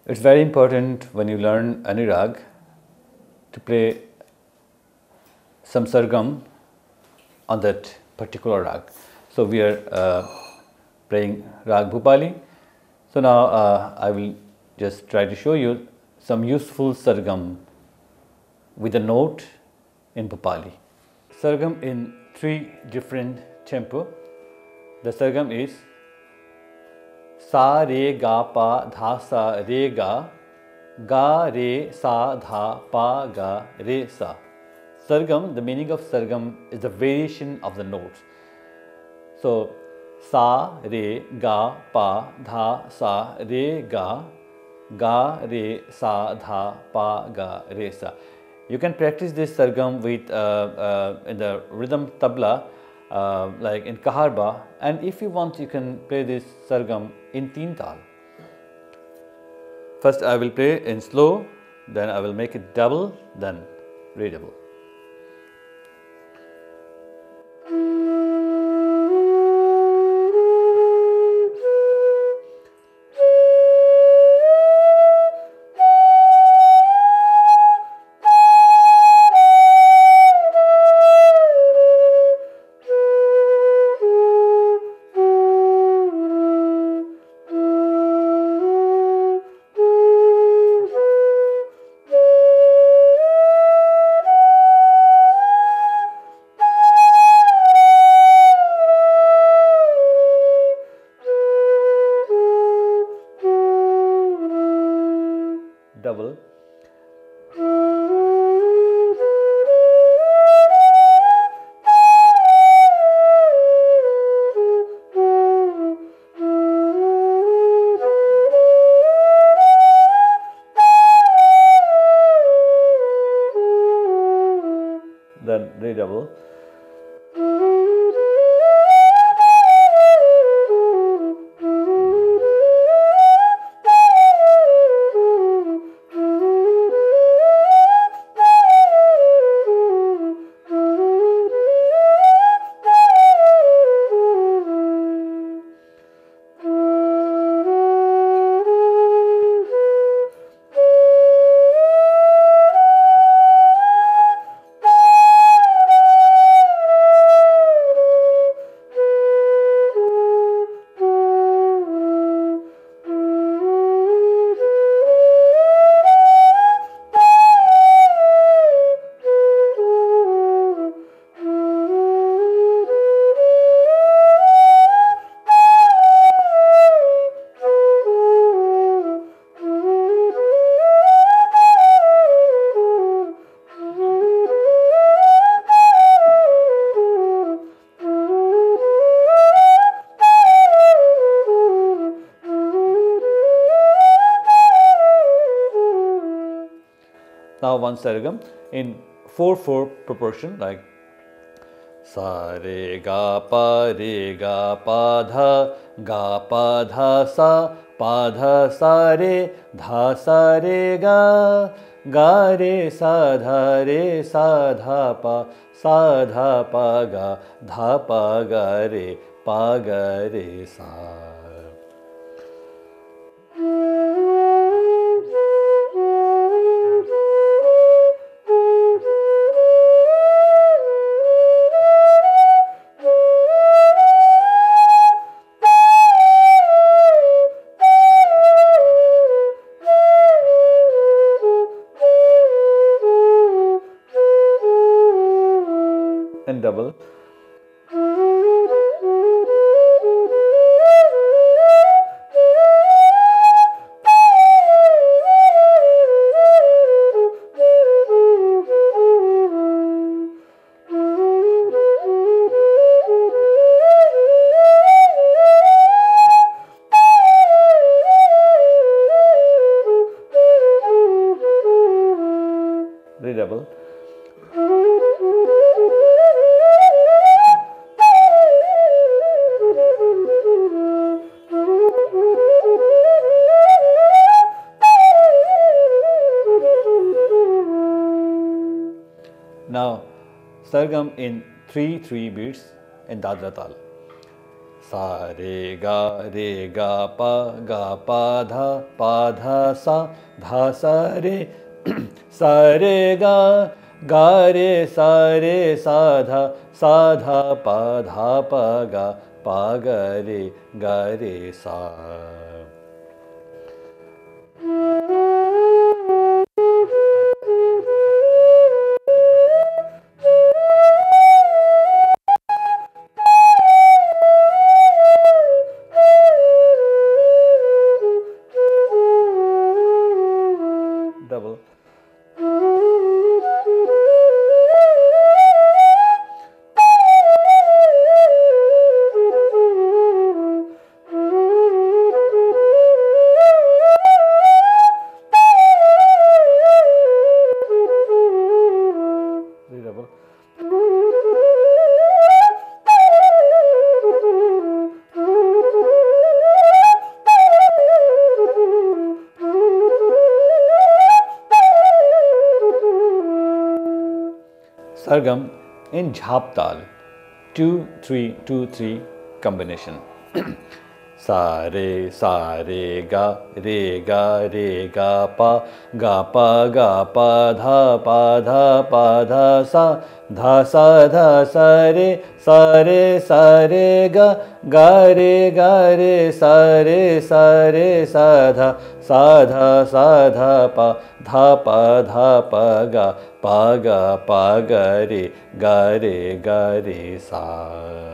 It's very important when you learn any rag to play some sargam on that particular rag. So we are playing Raga Bhupali. So now I will just try to show you some useful sargam with a note in Bhopali. Sargam in 3 different tempo. The sargam is sa re ga pa dha sa re ga re sa dha pa ga re sa. Sargam, the meaning of sargam is the variation of the notes. So sa re ga pa dha sa re ga re sa dha pa ga re sa. You can practice this sargam with in the rhythm tabla, like in kaharba, and if you want you can play this sargam in teen tal. First I will play in slow, then I will make it double, then redouble. Double. Then redouble. Now one sargam in 4/4 proportion, like sa re ga pa dha sa re dha sa re ga re sa dha pa ga dha pa ga re sa. And double. Redouble. Now sargam in 3/3 beats in Dadra tal. Sa re ga pa dha sa re ga re sa dha pa ga re sa. Double. Double. Sargam in jhap tal, 2-3-2-3 combination. Sa re ga pa dha sa re ga re sa dha pa ga re sa.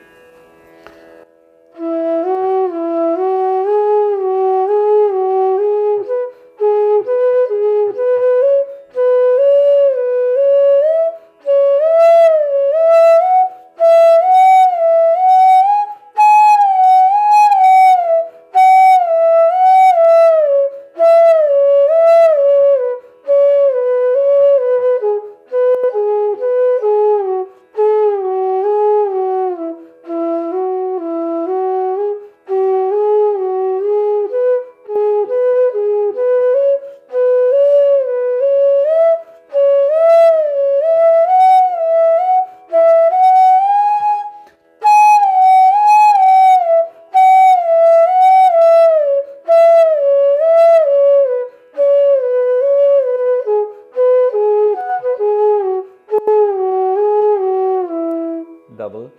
Double.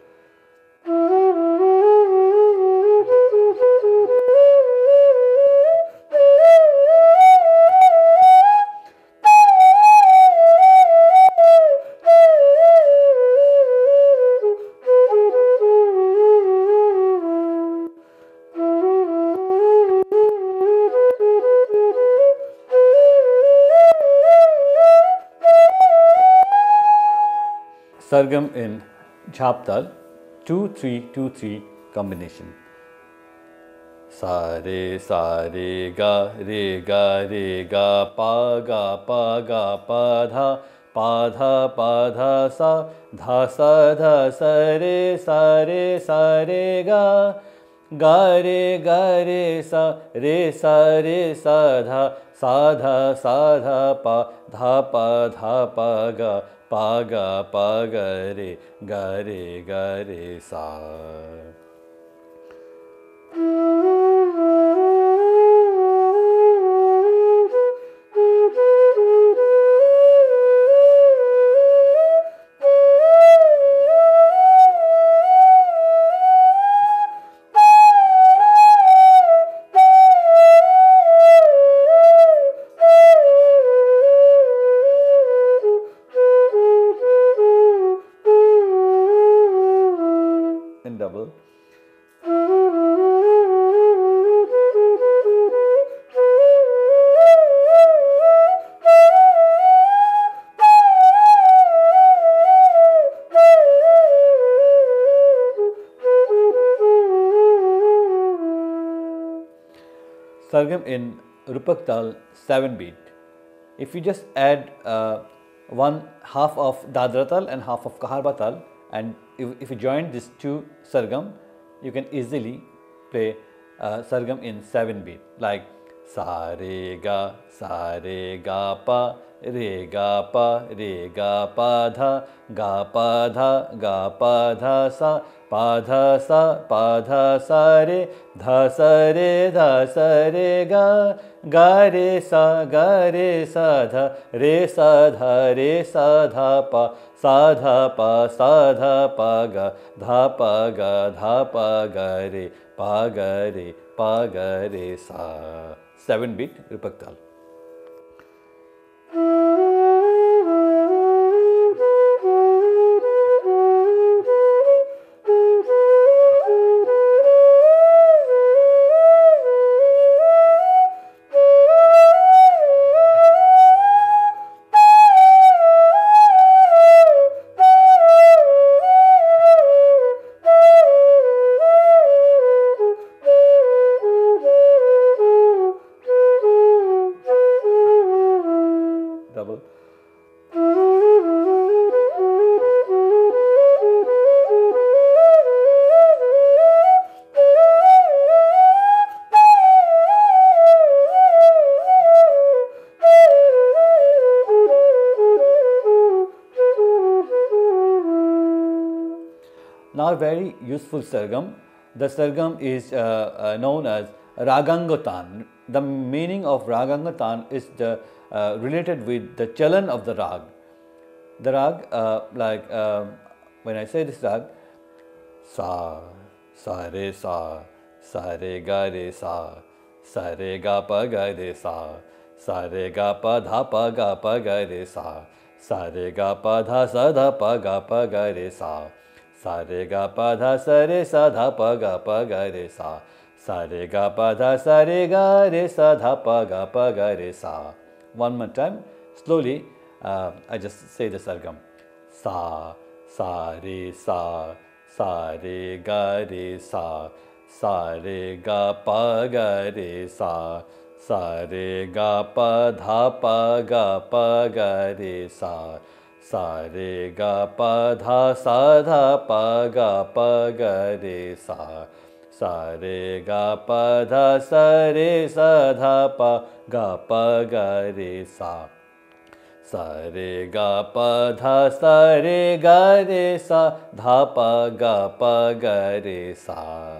Sargam in jhap tal, 2-3-2-3 combination. Sa re ga pa dha sa re ga re sa dha pa ga re sa. In double. Sargam in Rupak tal, 7 beat. If you just add one half of Dadra tal and half of Kaharba tal, and if you join these two Sargam, you can easily play Sargam in 7 beat, like sa re ga pa re ga pa dha ga pa dha sa re dha sa re ga re sa dha re sa dha pa ga dha pa ga re sa. 7-beat Rupak Tal. Now, very useful Sargam. The Sargam is known as Ragangatan. The meaning of Ragangatan is related with the chalan of the rag. The rag, when I say this rag, sa re ga re sa re ga pa ga re sa re ga pa ga re sa re ga pa ga re sa re ga pa ga re sa re ga pa ga re sa. One more time, slowly. I just say the Sargam. Sa re ga re sa re ga pa ga re sa re ga pa ga re sa re ga pa ga re sa re ga pa ga re sa re ga pa re ga re sa ga re sa.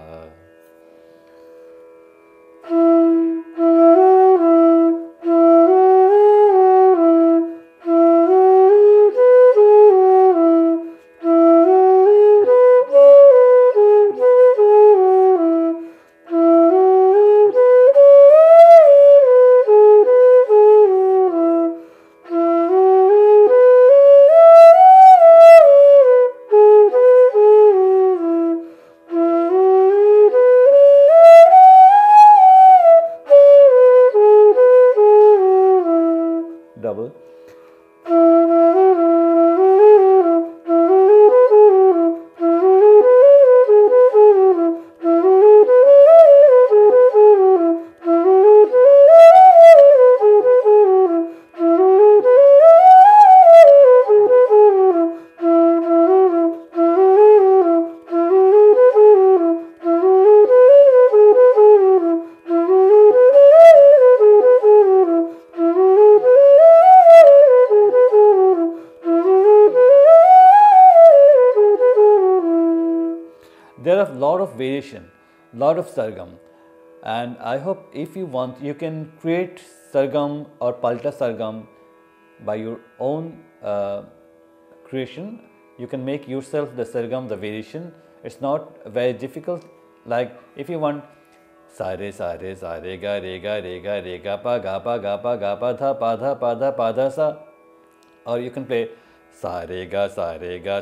Double. There are a lot of variation, lot of Sargam, and I hope if you want, you can create Sargam or Palta Sargam by your own creation. You can make yourself the Sargam, the variation. It's not very difficult. Like if you want sa re ga pa ga dha sa, or you can play sa re ga pa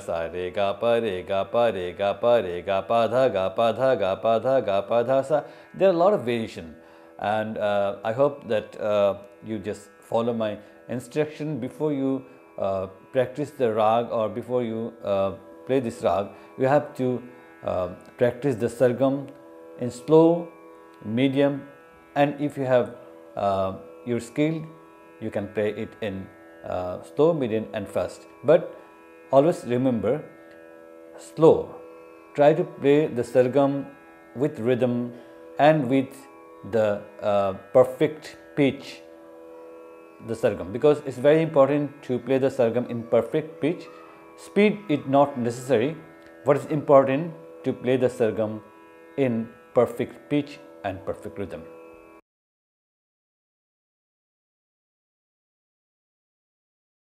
dha sa. There are a lot of variation, and I hope that you just follow my instruction before you practice the rag, or before you play this rag. You have to practice the Sargam in slow, medium, and if you have your skill, you can play it in slow, medium and fast. But always remember, slow. Try to play the Sargam with rhythm and with the perfect pitch. the Sargam, because it's very important to play the Sargam in perfect pitch. Speed is not necessary. What is important to play the Sargam in perfect pitch and perfect rhythm.